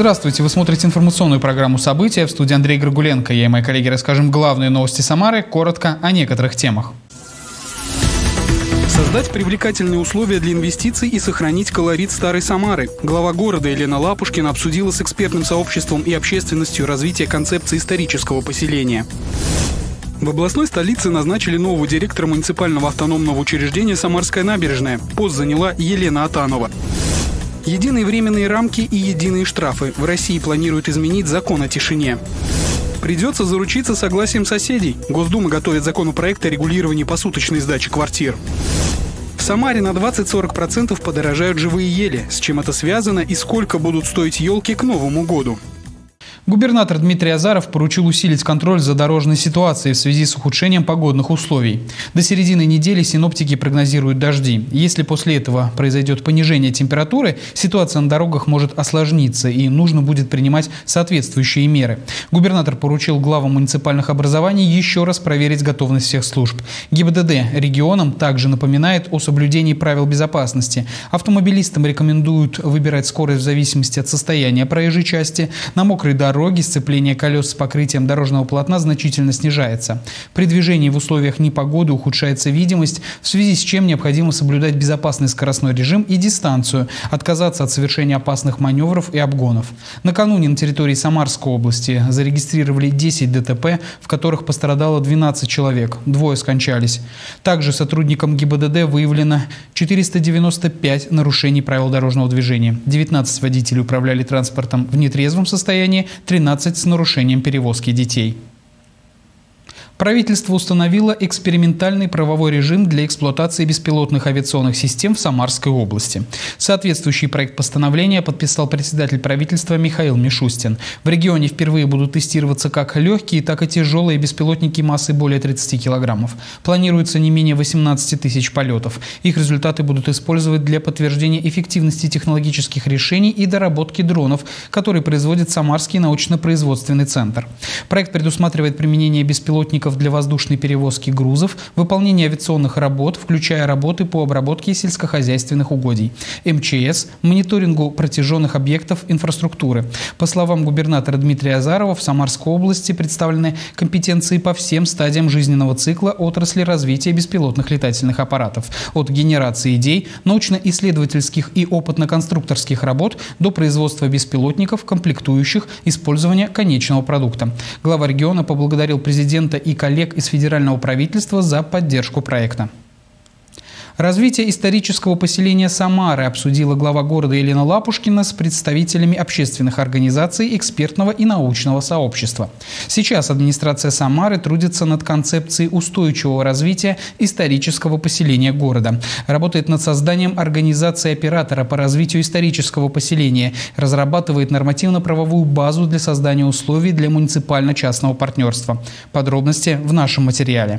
Здравствуйте, вы смотрите информационную программу «События». В студии Андрей Григуленко. Я и мои коллеги расскажем главные новости Самары, коротко о некоторых темах. Создать привлекательные условия для инвестиций и сохранить колорит старой Самары. Глава города Елена Лапушкина обсудила с экспертным сообществом и общественностью развитие концепции исторического поселения. В областной столице назначили нового директора муниципального автономного учреждения «Самарская набережная». Пост заняла Елена Атанова. Единые временные рамки и единые штрафы. В России планируют изменить закон о тишине. Придется заручиться согласием соседей. Госдума готовит законопроект о регулировании посуточной сдачи квартир. В Самаре на 20-40% подорожают живые ели. С чем это связано и сколько будут стоить елки к Новому году? Губернатор Дмитрий Азаров поручил усилить контроль за дорожной ситуацией в связи с ухудшением погодных условий. До середины недели синоптики прогнозируют дожди. Если после этого произойдет понижение температуры, ситуация на дорогах может осложниться и нужно будет принимать соответствующие меры. Губернатор поручил главам муниципальных образований еще раз проверить готовность всех служб. ГИБДД регионам также напоминает о соблюдении правил безопасности. Автомобилистам рекомендуют выбирать скорость в зависимости от состояния проезжей части. На мокрой дороге сцепление колес с покрытием дорожного полотна значительно снижается. При движении в условиях непогоды ухудшается видимость, в связи с чем необходимо соблюдать безопасный скоростной режим и дистанцию, отказаться от совершения опасных маневров и обгонов. Накануне на территории Самарской области зарегистрировали 10 ДТП, в которых пострадало 12 человек, 2 скончались. Также сотрудникам ГИБДД выявлено 495 нарушений правил дорожного движения. 19 водителей управляли транспортом в нетрезвом состоянии, 13 с нарушением перевозки детей. Правительство установило экспериментальный правовой режим для эксплуатации беспилотных авиационных систем в Самарской области. Соответствующий проект постановления подписал председатель правительства Михаил Мишустин. В регионе впервые будут тестироваться как легкие, так и тяжелые беспилотники массой более 30 килограммов. Планируется не менее 18 тысяч полетов. Их результаты будут использовать для подтверждения эффективности технологических решений и доработки дронов, которые производит Самарский научно-производственный центр. Проект предусматривает применение беспилотников для воздушной перевозки грузов, выполнение авиационных работ, включая работы по обработке сельскохозяйственных угодий, МЧС, мониторингу протяженных объектов инфраструктуры. По словам губернатора Дмитрия Азарова, в Самарской области представлены компетенции по всем стадиям жизненного цикла отрасли развития беспилотных летательных аппаратов. От генерации идей, научно-исследовательских и опытно-конструкторских работ до производства беспилотников, комплектующих, использования конечного продукта. Глава региона поблагодарил президента и коллег из федерального правительства за поддержку проекта. Развитие исторического поселения Самары обсудила глава города Елена Лапушкина с представителями общественных организаций, экспертного и научного сообщества. Сейчас администрация Самары трудится над концепцией устойчивого развития исторического поселения города. Работает над созданием организации оператора по развитию исторического поселения, разрабатывает нормативно-правовую базу для создания условий для муниципально-частного партнерства. Подробности в нашем материале.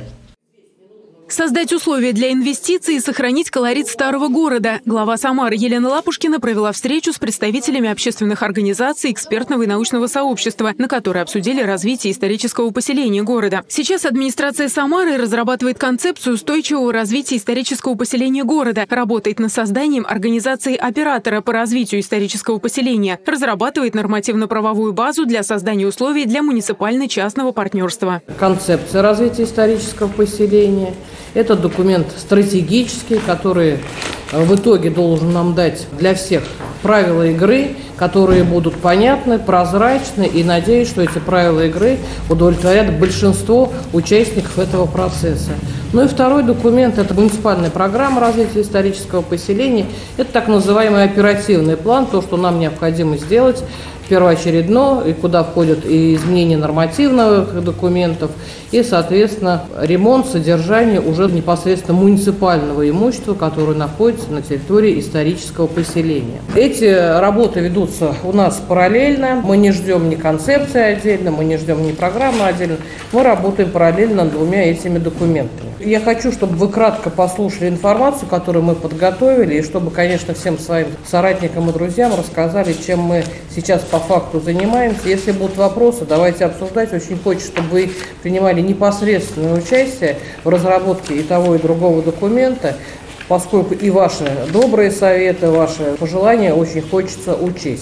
Создать условия для инвестиций и сохранить колорит старого города. Глава Самары Елена Лапушкина провела встречу с представителями общественных организаций, экспертного и научного сообщества, на которой обсудили развитие исторического поселения города. Сейчас администрация Самары разрабатывает концепцию устойчивого развития исторического поселения города, работает над созданием организации оператора по развитию исторического поселения, разрабатывает нормативно-правовую базу для создания условий для муниципально-частного партнерства. Концепция развития исторического поселения – это документ стратегический, который в итоге должен нам дать для всех правила игры, которые будут понятны, прозрачны, и надеюсь, что эти правила игры удовлетворят большинство участников этого процесса. Ну и второй документ – это муниципальная программа развития исторического поселения. Это так называемый оперативный план, то, что нам необходимо сделать первоочередно, и куда входят и изменения нормативных документов, и, соответственно, ремонт, содержание уже непосредственно муниципального имущества, которое находится на территории исторического поселения. Эти работы ведутся у нас параллельно. Мы не ждем ни концепции отдельно, мы не ждем ни программы отдельно. Мы работаем параллельно над двумя этими документами. Я хочу, чтобы вы кратко послушали информацию, которую мы подготовили, и чтобы, конечно, всем своим соратникам и друзьям рассказали, чем мы сейчас по факту занимаемся. Если будут вопросы, давайте обсуждать. Очень хочется, чтобы вы принимали непосредственное участие в разработке и того, и другого документа, поскольку и ваши добрые советы, ваши пожелания очень хочется учесть.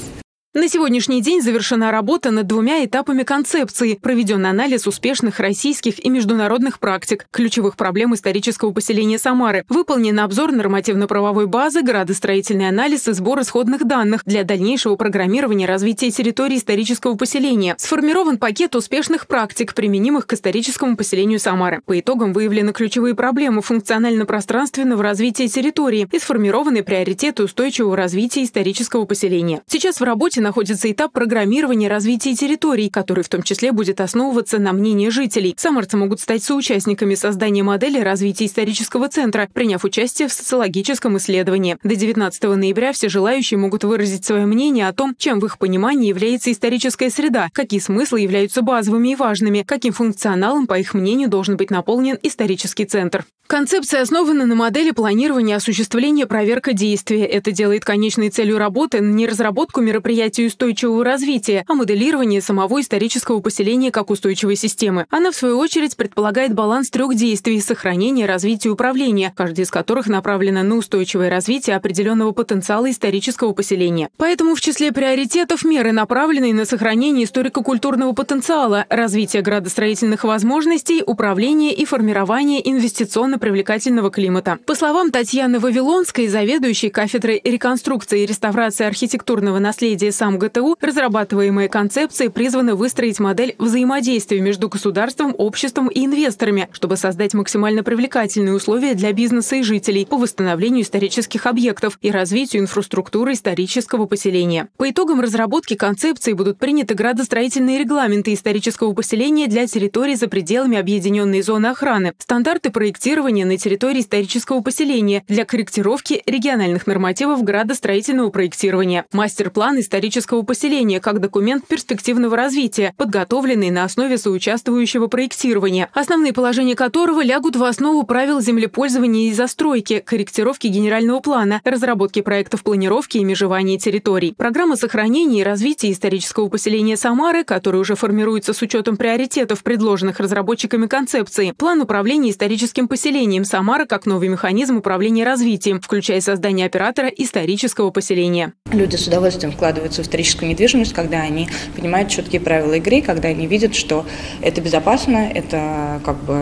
На сегодняшний день завершена работа над 2 этапами концепции. Проведен анализ успешных российских и международных практик, ключевых проблем исторического поселения Самары. Выполнен обзор нормативно-правовой базы, градостроительный анализ и сбор исходных данных для дальнейшего программирования развития территории исторического поселения. Сформирован пакет успешных практик, применимых к историческому поселению Самары. По итогам выявлены ключевые проблемы функционально-пространственного развития территории и сформированы приоритеты устойчивого развития исторического поселения. Сейчас в работе находится этап программирования развития территорий, который в том числе будет основываться на мнении жителей. Самарцы могут стать соучастниками создания модели развития исторического центра, приняв участие в социологическом исследовании. До 19 ноября все желающие могут выразить свое мнение о том, чем в их понимании является историческая среда, какие смыслы являются базовыми и важными, каким функционалом, по их мнению, должен быть наполнен исторический центр. Концепция основана на модели планирования, осуществления, проверка действия. Это делает конечной целью работы не разработку мероприятий устойчивого развития, а моделирование самого исторического поселения как устойчивой системы. Она, в свою очередь, предполагает баланс 3 действий – сохранения, развития и управления, каждая из которых направлена на устойчивое развитие определенного потенциала исторического поселения. Поэтому в числе приоритетов меры, направленные на сохранение историко-культурного потенциала, развитие градостроительных возможностей, управление и формирование инвестиционно-привлекательного климата. По словам Татьяны Вавилонской, заведующей кафедрой реконструкции и реставрации архитектурного наследия СамГТУ, разрабатываемые концепции призваны выстроить модель взаимодействия между государством, обществом и инвесторами, чтобы создать максимально привлекательные условия для бизнеса и жителей по восстановлению исторических объектов и развитию инфраструктуры исторического поселения. По итогам разработки концепции будут приняты градостроительные регламенты исторического поселения для территорий за пределами объединенной зоны охраны, стандарты проектирования на территории исторического поселения для корректировки региональных нормативов градостроительного проектирования, мастер-план исторического поселения как документ перспективного развития, подготовленный на основе соучаствующего проектирования, основные положения которого лягут в основу правил землепользования и застройки, корректировки генерального плана, разработки проектов планировки и межевания территорий. Программа сохранения и развития исторического поселения Самары, которая уже формируется с учетом приоритетов, предложенных разработчиками концепции, план управления историческим поселением Самара как новый механизм управления развитием, включая создание оператора исторического поселения. Люди с удовольствием вкладываются в историческую недвижимость, когда они понимают четкие правила игры, когда они видят, что это безопасно, это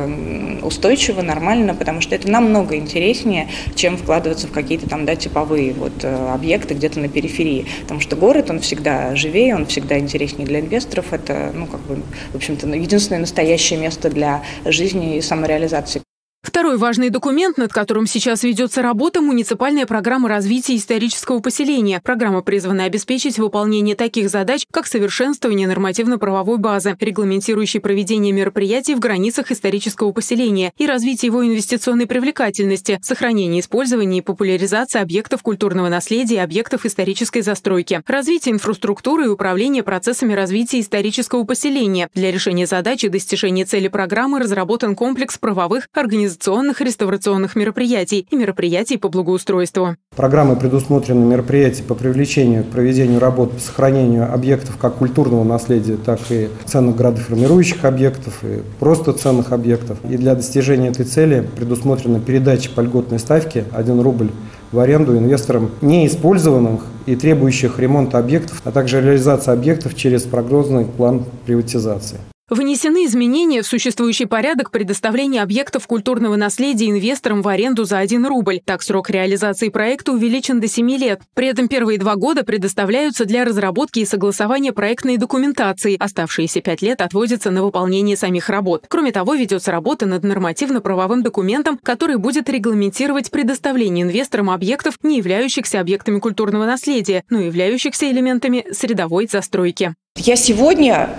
устойчиво, нормально, потому что это намного интереснее, чем вкладываться в какие-то там, типовые объекты где-то на периферии. Потому что город, он всегда живее, он всегда интереснее для инвесторов. Это, в общем-то, единственное настоящее место для жизни и самореализации. Второй важный документ, над которым сейчас ведется работа – муниципальная программа развития исторического поселения. Программа призвана обеспечить выполнение таких задач, как совершенствование нормативно-правовой базы, регламентирующей проведение мероприятий в границах исторического поселения и развитие его инвестиционной привлекательности, сохранение, использование и популяризация объектов культурного наследия и объектов исторической застройки, развитие инфраструктуры и управление процессами развития исторического поселения. Для решения задач и достижения цели программы разработан комплекс правовых, организационных, реставрационных мероприятий и мероприятий по благоустройству. Программой предусмотрены мероприятия по привлечению к проведению работ по сохранению объектов как культурного наследия, так и ценных градоформирующих объектов, и просто ценных объектов. И для достижения этой цели предусмотрена передача по льготной ставке 1 рубль в аренду инвесторам неиспользованных и требующих ремонта объектов, а также реализация объектов через прогнозный план приватизации. Внесены изменения в существующий порядок предоставления объектов культурного наследия инвесторам в аренду за 1 рубль. Так, срок реализации проекта увеличен до 7 лет. При этом первые 2 года предоставляются для разработки и согласования проектной документации. Оставшиеся 5 лет отводятся на выполнение самих работ. Кроме того, ведется работа над нормативно-правовым документом, который будет регламентировать предоставление инвесторам объектов, не являющихся объектами культурного наследия, но являющихся элементами средовой застройки. Я сегодня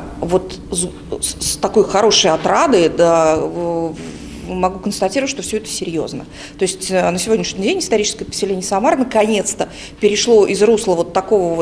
с такой хорошей отрадой могу констатировать, что все это серьезно. То есть на сегодняшний день историческое поселение Самара наконец-то перешло из русла такого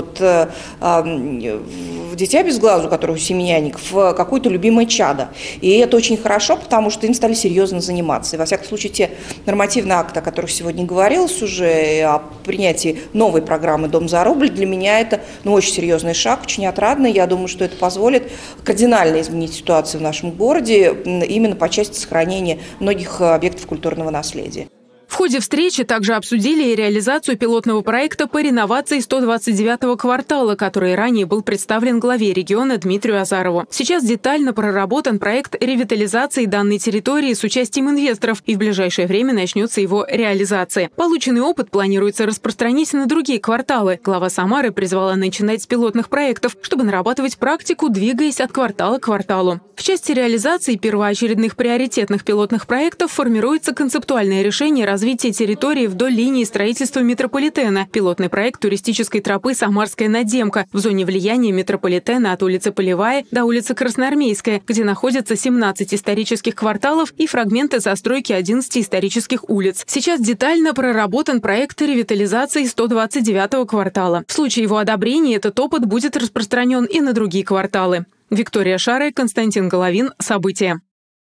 дитя без глазу, которое у семьяник, в какое-то любимое чадо. И это очень хорошо, потому что им стали серьезно заниматься. И, во всяком случае, те нормативные акты, о которых сегодня говорилось уже, о принятии новой программы «Дом за рубль», для меня это очень серьезный шаг, очень отрадный. Я думаю, что это позволит кардинально изменить ситуацию в нашем городе именно по части сохранения многих объектов культурного наследия. В ходе встречи также обсудили и реализацию пилотного проекта по реновации 129-го квартала, который ранее был представлен главе региона Дмитрию Азарову. Сейчас детально проработан проект ревитализации данной территории с участием инвесторов, и в ближайшее время начнется его реализация. Полученный опыт планируется распространить на другие кварталы. Глава Самары призвала начинать с пилотных проектов, чтобы нарабатывать практику, двигаясь от квартала к кварталу. В части реализации первоочередных приоритетных пилотных проектов формируется концептуальное решение развития территории вдоль линии строительства метрополитена. Пилотный проект туристической тропы «Самарская надземка» в зоне влияния метрополитена от улицы Полевая до улицы Красноармейская, где находятся 17 исторических кварталов и фрагменты застройки 11 исторических улиц. Сейчас детально проработан проект ревитализации 129-го квартала. В случае его одобрения этот опыт будет распространен и на другие кварталы. Виктория Шарая, Константин Головин. События.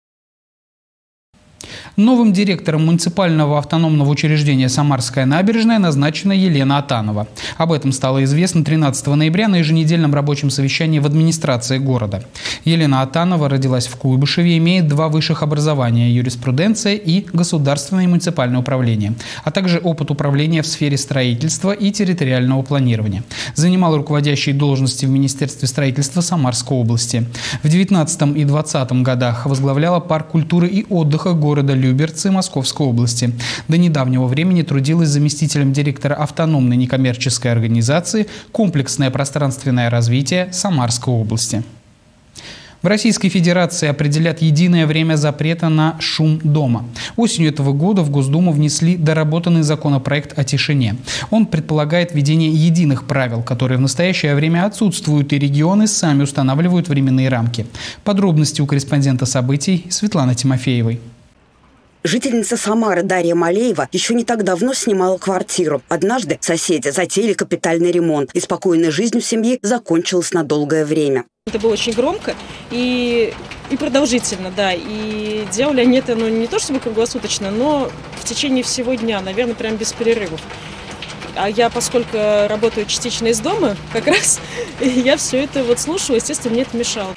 Новым директором муниципального автономного учреждения «Самарская набережная» назначена Елена Атанова. Об этом стало известно 13 ноября на еженедельном рабочем совещании в администрации города. Елена Атанова родилась в Куйбышеве, имеет 2 высших образования – юриспруденция и государственное и муниципальное управление, а также опыт управления в сфере строительства и территориального планирования. Занимала руководящие должности в Министерстве строительства Самарской области. В 2019 и 2020 годах возглавляла парк культуры и отдыха города Люберцы Московской области. До недавнего времени трудилась заместителем директора автономной некоммерческой организации «Комплексное пространственное развитие Самарской области». В Российской Федерации определят единое время запрета на шум дома. Осенью этого года в Госдуму внесли доработанный законопроект о тишине. Он предполагает введение единых правил, которые в настоящее время отсутствуют, и регионы сами устанавливают временные рамки. Подробности у корреспондента событий Светланы Тимофеевой. Жительница Самары Дарья Малеева еще не так давно снимала квартиру. Однажды соседи затеяли капитальный ремонт, и спокойная жизнь у семьи закончилась на долгое время. Это было очень громко и продолжительно, да. И делали они это, не то чтобы круглосуточно, но в течение всего дня, наверное, прям без перерывов. А я, поскольку работаю частично из дома, как раз я все это слушала, естественно, мне это мешало.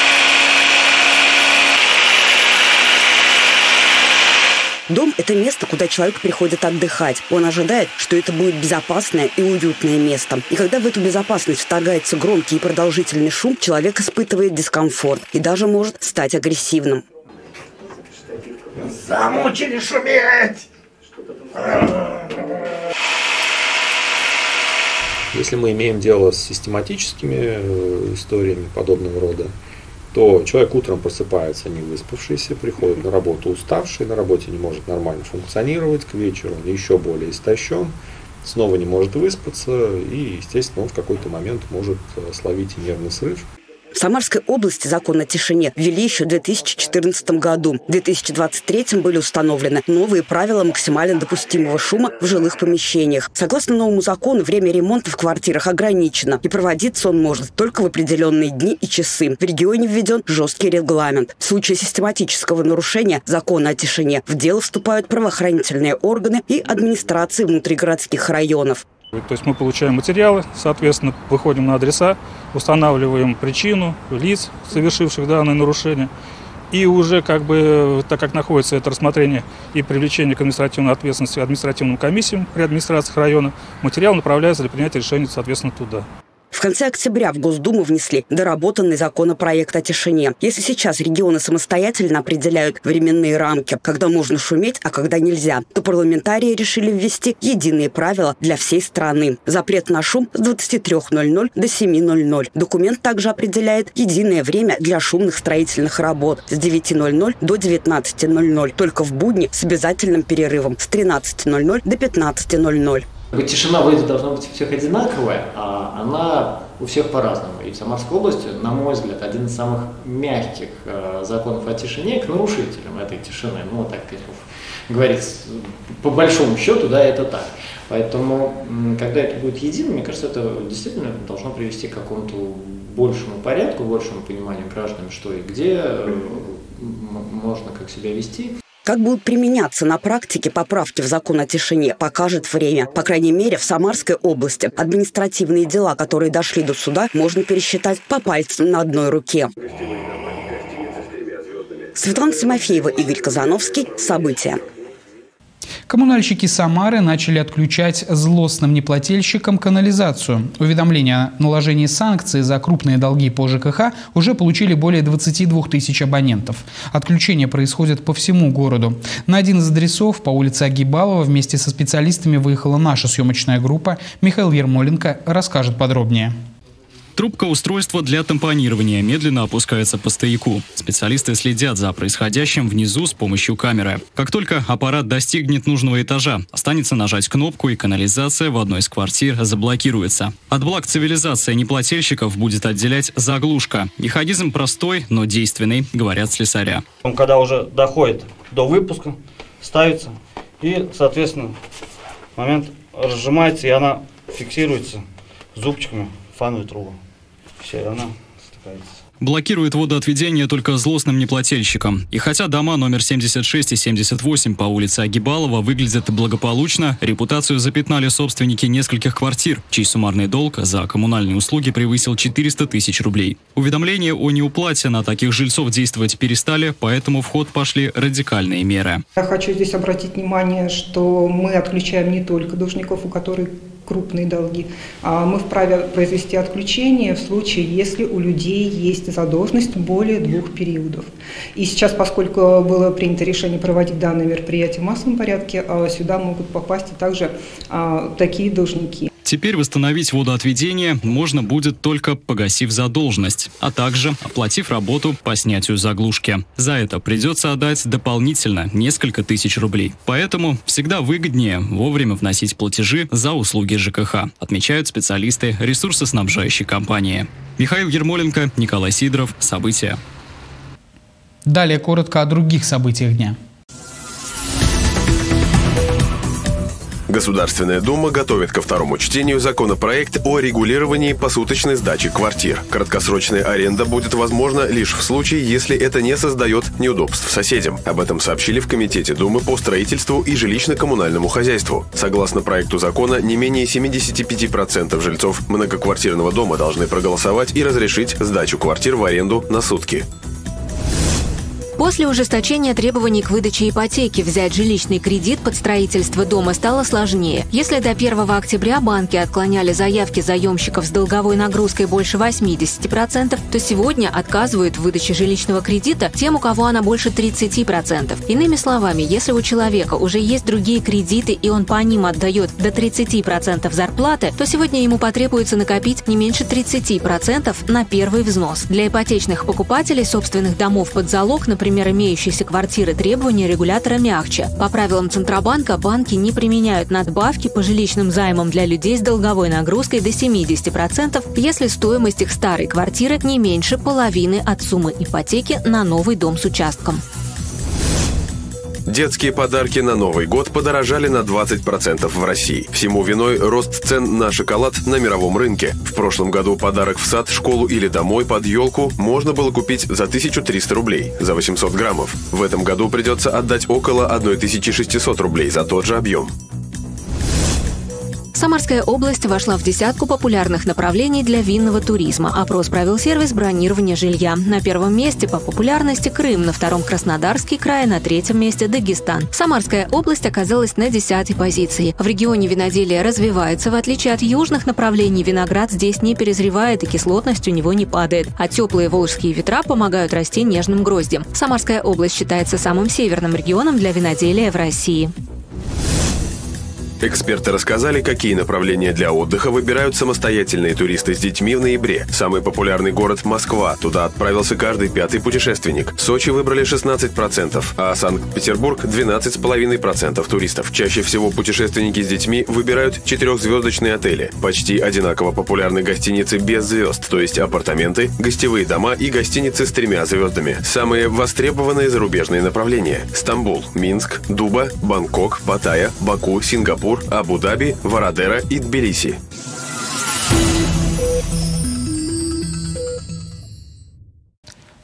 Дом – это место, куда человек приходит отдыхать. Он ожидает, что это будет безопасное и уютное место. И когда в эту безопасность вторгается громкий и продолжительный шум, человек испытывает дискомфорт и даже может стать агрессивным. Замучили шуметь! Если мы имеем дело с систематическими историями подобного рода, то человек утром просыпается не выспавшийся, приходит на работу уставший, на работе не может нормально функционировать, к вечеру он еще более истощен, снова не может выспаться и, естественно, он в какой-то момент может словить и нервный срыв. В Самарской области закон о тишине ввели еще в 2014 году. В 2023 были установлены новые правила максимально допустимого шума в жилых помещениях. Согласно новому закону, время ремонта в квартирах ограничено, и проводиться он может только в определенные дни и часы. В регионе введен жесткий регламент. В случае систематического нарушения закона о тишине в дело вступают правоохранительные органы и администрации внутригородских районов. То есть мы получаем материалы, соответственно, выходим на адреса, устанавливаем причину лиц, совершивших данное нарушение. И уже так как находится это рассмотрение и привлечение к административной ответственности административным комиссиям при администрациях района, материал направляется для принятия решения, соответственно, туда. В конце октября в Госдуму внесли доработанный законопроект о тишине. Если сейчас регионы самостоятельно определяют временные рамки, когда можно шуметь, а когда нельзя, то парламентарии решили ввести единые правила для всей страны. Запрет на шум с 23:00 до 7:00. Документ также определяет единое время для шумных строительных работ с 9:00 до 19:00, только в будни с обязательным перерывом с 13:00 до 15:00. Тишина вроде должна быть у всех одинаковая, а она у всех по-разному. И в Самарской области, на мой взгляд, один из самых мягких законов о тишине к нарушителям этой тишины. Так говорится, по большому счету, да, это так. Поэтому, когда это будет единым, мне кажется, это действительно должно привести к какому-то большему порядку, большему пониманию граждан, что и где можно как себя вести. Как будут применяться на практике поправки в закон о тишине, покажет время. По крайней мере, в Самарской области административные дела, которые дошли до суда, можно пересчитать по пальцам на одной руке. Светлана Тимофеева, Игорь Казановский. События. Коммунальщики Самары начали отключать злостным неплательщикам канализацию. Уведомления о наложении санкций за крупные долги по ЖКХ уже получили более 22 тысяч абонентов. Отключение происходит по всему городу. На один из адресов по улице Агибалова вместе со специалистами выехала наша съемочная группа. Михаил Ермоленко расскажет подробнее. Трубка устройства для тампонирования медленно опускается по стояку. Специалисты следят за происходящим внизу с помощью камеры. Как только аппарат достигнет нужного этажа, останется нажать кнопку, и канализация в одной из квартир заблокируется. От благ цивилизации неплательщиков будет отделять заглушка. Механизм простой, но действенный, говорят слесаря. Когда уже доходит до выпуска, ставится и, соответственно, момент разжимается, и она фиксируется зубчиками в фановую трубу. Все, она стыкается. Блокирует водоотведение только злостным неплательщикам. И хотя дома номер 76 и 78 по улице Агибалова выглядят благополучно, репутацию запятнали собственники нескольких квартир, чей суммарный долг за коммунальные услуги превысил 400 тысяч рублей. Уведомления о неуплате на таких жильцов действовать перестали, поэтому в ход пошли радикальные меры. Я хочу здесь обратить внимание, что мы отключаем не только должников, у которых крупные долги, а мы вправе произвести отключение в случае, если у людей есть задолженность более 2 периодов. И сейчас, поскольку было принято решение проводить данное мероприятие в массовом порядке, сюда могут попасть также такие должники. Теперь восстановить водоотведение можно будет только погасив задолженность, а также оплатив работу по снятию заглушки. За это придется отдать дополнительно несколько тысяч рублей. Поэтому всегда выгоднее вовремя вносить платежи за услуги ЖКХ, отмечают специалисты ресурсоснабжающей компании. Михаил Ермоленко, Николай Сидоров. События. Далее коротко о других событиях дня. Государственная Дума готовит ко второму чтению законопроект о регулировании посуточной сдачи квартир. Краткосрочная аренда будет возможна лишь в случае, если это не создает неудобств соседям. Об этом сообщили в Комитете Думы по строительству и жилищно-коммунальному хозяйству. Согласно проекту закона, не менее 75% жильцов многоквартирного дома должны проголосовать и разрешить сдачу квартир в аренду на сутки. После ужесточения требований к выдаче ипотеки взять жилищный кредит под строительство дома стало сложнее. Если до 1 октября банки отклоняли заявки заемщиков с долговой нагрузкой больше 80%, то сегодня отказывают в выдаче жилищного кредита тем, у кого она больше 30%. Иными словами, если у человека уже есть другие кредиты и он по ним отдает до 30% зарплаты, то сегодня ему потребуется накопить не меньше 30% на первый взнос. Для ипотечных покупателей собственных домов под залог, например, имеющиеся квартиры, требования регулятора мягче. По правилам Центробанка банки не применяют надбавки по жилищным займам для людей с долговой нагрузкой до 70%, если стоимость их старой квартиры не меньше половины от суммы ипотеки на новый дом с участком. Детские подарки на Новый год подорожали на 20% в России. Всему виной рост цен на шоколад на мировом рынке. В прошлом году подарок в сад, школу или домой под елку можно было купить за 1300 рублей, за 800 граммов. В этом году придется отдать около 1600 рублей за тот же объем. Самарская область вошла в десятку популярных направлений для винного туризма. Опрос провел сервис бронирования жилья. На первом месте по популярности Крым, на втором Краснодарский край, на третьем месте Дагестан. Самарская область оказалась на 10-й позиции. В регионе виноделие развивается. В отличие от южных направлений, виноград здесь не перезревает и кислотность у него не падает. А теплые волжские ветра помогают расти нежным гроздям. Самарская область считается самым северным регионом для виноделия в России. Эксперты рассказали, какие направления для отдыха выбирают самостоятельные туристы с детьми в ноябре. Самый популярный город – Москва. Туда отправился каждый 5-й путешественник. Сочи выбрали 16%, а Санкт-Петербург – 12,5% туристов. Чаще всего путешественники с детьми выбирают 4-звездочные отели. Почти одинаково популярны гостиницы без звезд, то есть апартаменты, гостевые дома и гостиницы с 3 звездами. Самые востребованные зарубежные направления – Стамбул, Минск, Дуба, Бангкок, Паттайя, Баку, Сингапур, Абу-Даби, Варадера и Тбилиси. В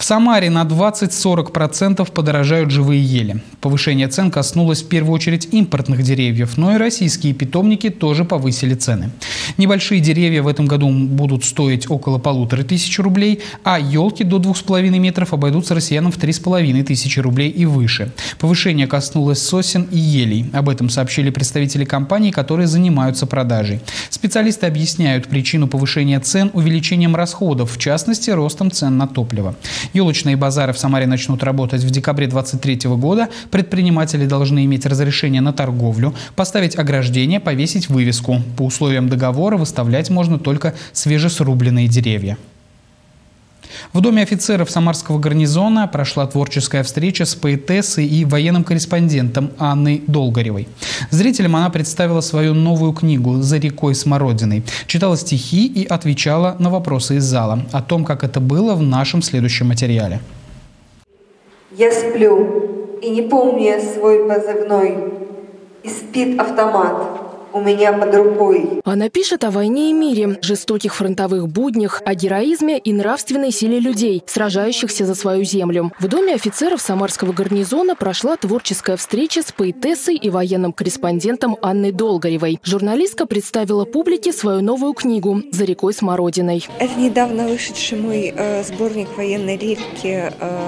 В Самаре на 20-40% подорожают живые ели. Повышение цен коснулось в первую очередь импортных деревьев, но и российские питомники тоже повысили цены. Небольшие деревья в этом году будут стоить около 1500 рублей, а елки до 2,5 метров обойдутся россиянам в 3500 рублей и выше. Повышение коснулось сосен и елей. Об этом сообщили представители компаний, которые занимаются продажей. Специалисты объясняют причину повышения цен увеличением расходов, в частности, ростом цен на топливо. Елочные базары в Самаре начнут работать в декабре 2023 года. Предприниматели должны иметь разрешение на торговлю, поставить ограждение, повесить вывеску. По условиям договора выставлять можно только свежесрубленные деревья. В Доме офицеров Самарского гарнизона прошла творческая встреча с поэтессой и военным корреспондентом Анной Долгоревой. Зрителям она представила свою новую книгу «За рекой Смородиной», читала стихи и отвечала на вопросы из зала. О том, как это было, в нашем следующем материале. Я сплю, и не помню я свой позывной, и спит автомат у меня под рукой. Она пишет о войне и мире, жестоких фронтовых буднях, о героизме и нравственной силе людей, сражающихся за свою землю. В Доме офицеров Самарского гарнизона прошла творческая встреча с поэтессой и военным корреспондентом Анной Долгоревой. Журналистка представила публике свою новую книгу «За рекой Смородиной». Это недавно вышедший мой сборник военной лирики.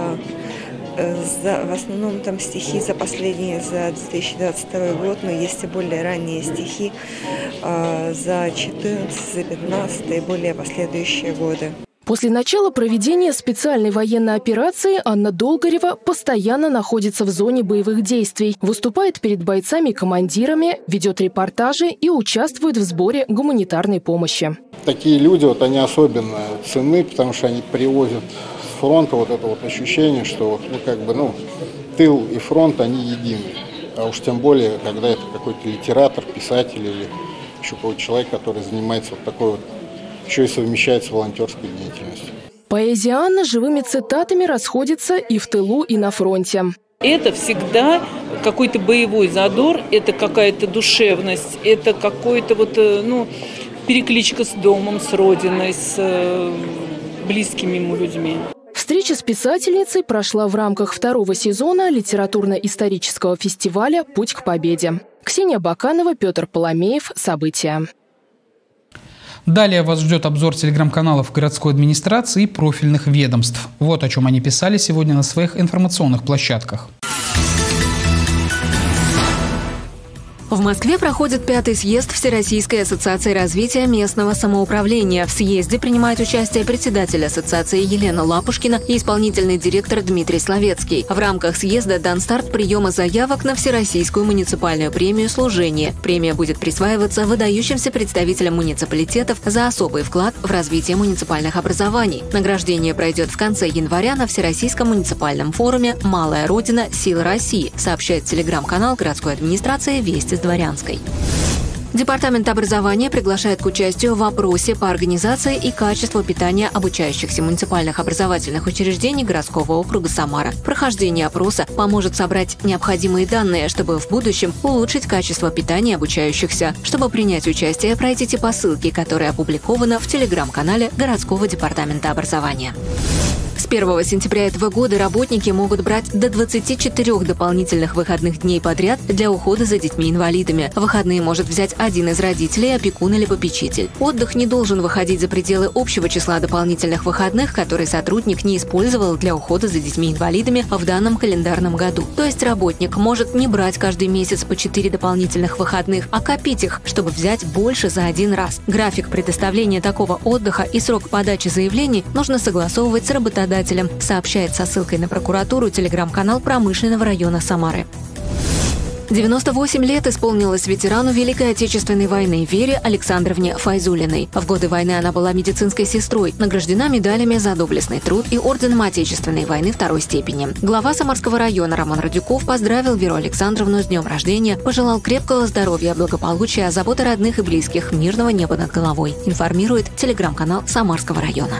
В основном там стихи за 2022 год, но есть и более ранние стихи за 14, за 15 и более последующие годы. После начала проведения специальной военной операции Анна Долгорева постоянно находится в зоне боевых действий, выступает перед бойцами и командирами, ведет репортажи и участвует в сборе гуманитарной помощи. Такие люди, они особенно ценны, потому что они привозят с фронта это ощущение, что тыл и фронт, они едины. А уж тем более, когда это какой-то литератор, писатель или еще какой-то человек, который занимается еще и совмещает с волонтерской деятельностью. Поэзия Анны живыми цитатами расходится и в тылу, и на фронте. Это всегда какой-то боевой задор, это какая-то душевность, это какой-то перекличка с домом, с родиной, с близкими ему людьми. Встреча с писательницей прошла в рамках второго сезона литературно-исторического фестиваля «Путь к победе». Ксения Баканова, Петр Поломеев. События. Далее вас ждет обзор телеграм-каналов городской администрации и профильных ведомств. Вот о чем они писали сегодня на своих информационных площадках. В Москве проходит 5-й съезд Всероссийской ассоциации развития местного самоуправления. В съезде принимают участие председатель ассоциации Елена Лапушкина и исполнительный директор Дмитрий Словецкий. В рамках съезда дан старт приема заявок на Всероссийскую муниципальную премию «Служение». Премия будет присваиваться выдающимся представителям муниципалитетов за особый вклад в развитие муниципальных образований. Награждение пройдет в конце января на Всероссийском муниципальном форуме «Малая Родина. Сила России», сообщает телеграм-канал городской администрации «Вести с Дворянской». Департамент образования приглашает к участию в опросе по организации и качеству питания обучающихся муниципальных образовательных учреждений городского округа Самара. Прохождение опроса поможет собрать необходимые данные, чтобы в будущем улучшить качество питания обучающихся. Чтобы принять участие, пройдите по ссылке, которая опубликована в телеграм-канале городского департамента образования. С 1 сентября этого года работники могут брать до 24 дополнительных выходных дней подряд для ухода за детьми-инвалидами. Выходные может взять один из родителей, опекун или попечитель. Отдых не должен выходить за пределы общего числа дополнительных выходных, которые сотрудник не использовал для ухода за детьми-инвалидами в данном календарном году. То есть работник может не брать каждый месяц по 4 дополнительных выходных, а копить их, чтобы взять больше за один раз. График предоставления такого отдыха и срок подачи заявлений нужно согласовывать с работодателем, сообщает со ссылкой на прокуратуру телеграм-канал промышленного района Самары. 98 лет исполнилось ветерану Великой Отечественной войны Вере Александровне Файзулиной. В годы войны она была медицинской сестрой, награждена медалями за доблестный труд и орденом Отечественной войны второй степени. Глава Самарского района Роман Радюков поздравил Веру Александровну с днем рождения, пожелал крепкого здоровья, благополучия, заботы родных и близких, мирного неба над головой, информирует телеграм-канал Самарского района.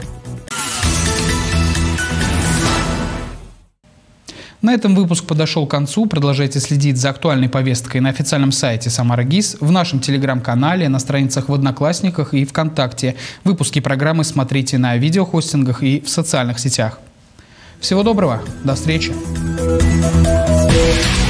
На этом выпуск подошел к концу. Продолжайте следить за актуальной повесткой на официальном сайте Самара ГИС, в нашем телеграм-канале, на страницах в Одноклассниках и ВКонтакте. Выпуски программы смотрите на видеохостингах и в социальных сетях. Всего доброго, до встречи.